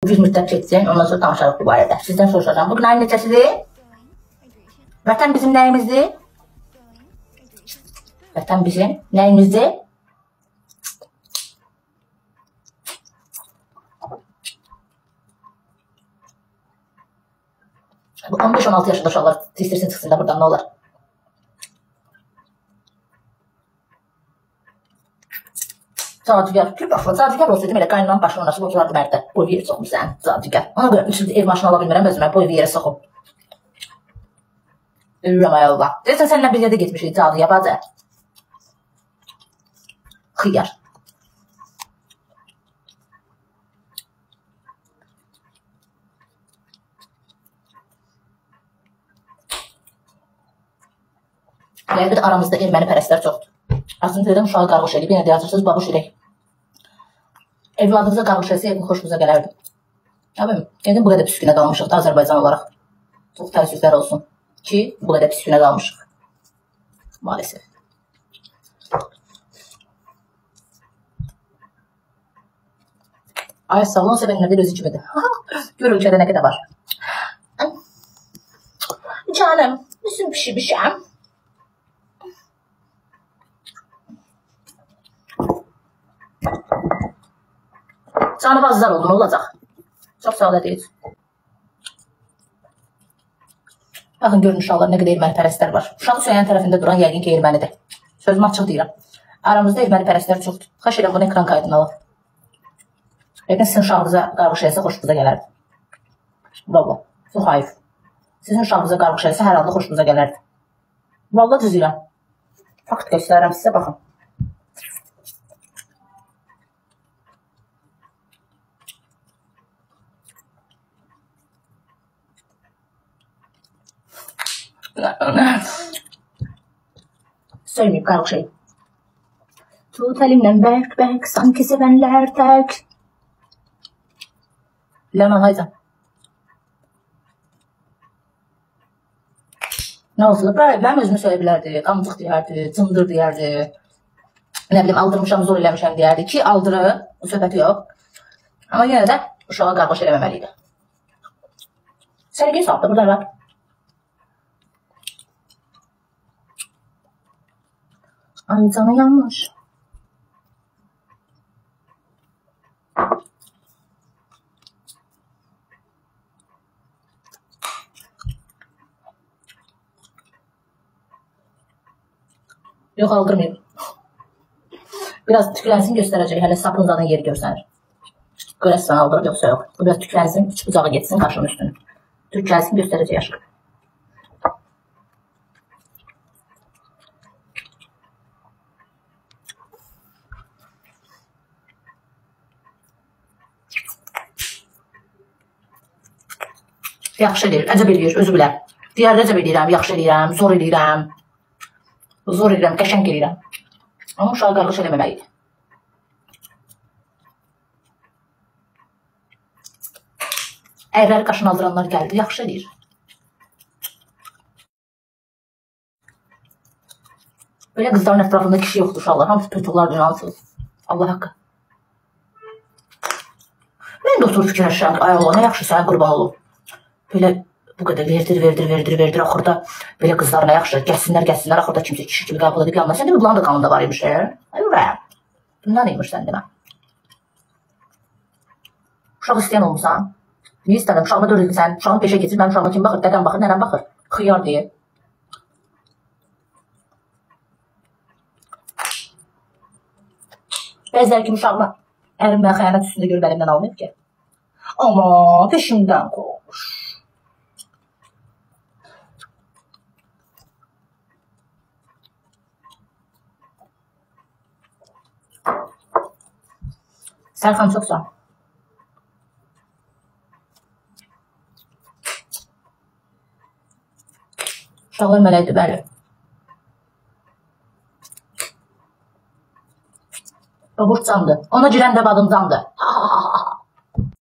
Bir müddət keçsin, ondan sonra danışarıq bu barədə. Sizdən soruşacağım. Bugün ayın neçəsidir? Vətən bizim nəyimizdir? Vətən bizim nəyimizdir? Bu 15-16 yaşında uşaqlar istirsin çıxsın da buradan, nə olar? Cadugar, bir başına cadugar olsaydım elə qaynanan başına nasıl oturardım evdə. Boy yeri soxum sən, cadugar. Ona görə 3 ildir ev maşını ala bilmirəm, özümə boy yeri soxum. Ölürəm ay Allah. Deyəsən səninlə bir yerdə getmişik caduya bacı. Xıyar. Yəqin aramızda erməni pərəstlər çoxdur. Aslında dedim uşağı qarğış edib, yenə deyəcəksiniz babuş edək. Evladınıza qarğış etsə yəqin xoşunuza gələrdi. Abim, yəqin bu qədər pis günə qalmışıq da Azərbaycan olaraq. Çox təəssüflər olsun ki, bu qədər pis günə qalmışıq. Maalesef. Ay sağ olun, sevənlər bir özü kimidir. Gör ölkədə nə qədər var. Canım, üzüm pişirmişəm. Canı azlar oldu, nə olacaq? Çox sağ olacaq. Baxın, görün uşaqlar, nə qədər erməni pərəstlər var. Uşağı söyən tərəfində duran yəqin ki, ermənidir. Sözümü açıq deyirəm. Aramızda erməni pərəstlər çoxdur. Xaş edən bunu ekran qaydına alın. Yəqin sizin uşağınıza qarğış eləsə xoşunuza gələrdi. Valla, çox hayıf. Sizin uşağınıza qarğış eləsə hər halda xoşunuza gələrdi. Valla düzürəm. Fakt göstərirəm sizə, baxın. Söyleyeyim qarğış şey. Tut elimdən bərk, sanki sevənlər tək. Ləman haycan. Nə olsun? Mənim özümü söylə bilərdi, qamcıq deyərdi, cındır deyərdi. Nə bilim, aldırmışam, zor eləmişəm deyərdi ki, aldırı, o söhbəti yox. Amma yenə də uşağa qarğış eləməməliydi. Sərgiyi saldı, burada var. Ay canı yanmış. Yox, aldırmayayım. Biraz tüklənsin göstərəcək. Hələ sapıncanın yeri görsənir. Görəsən aldırıb, yoxsa yox. Bu biraz tüklənsin, üç bucağı geçsin qaşının üstünü. Tüklənsin göstərəcək aşkı. Yaxşı eləyir, əcəb eləyir, özü bilər. Deyər, əcəb eləyirəm, yaxşı eləyirəm, zor eləyirəm. Zor eləyirəm, qəşəng eləyirəm. Amma uşağı qarğış eləməməliydi. Əyrəli qaşını aldıranlar gəldi, yaxşı eləyir. Belə qızların ətrafında kişi yoxdur uşaqlar, hamısı pırtıqlar dünyansız. Allah haqqı. Mən də oturub fikirləşirəm ki, ay Allah, nə yaxşı sənə qurban olub. Belə bu qədər verdir, axırda belə qızlar nə yaxşı, gəlsinlər, axırda kimsə kişi kimi qəbul edib yanına. Sən demə, bunların da qanında var imiş, Ay ürəyəm. Bundan imiş sən demə. Uşaq istəyən olmuşsan. Niyə istədim? Uşağıma 4 ildir sən, uşağın peşə keçir, mənim uşağıma kim baxır, dədəm baxır, nənəm baxır. Xıyar deyə. Bəzilər kimi uşağıma ərim mən xəyanət üstündə görüb əlimdən almayıb ki. Amma peşimdən qoş. Sərxan çoxsa. Uşaqlar mələkdir, bəli. Babuş candır. Ona girən də badımcandır.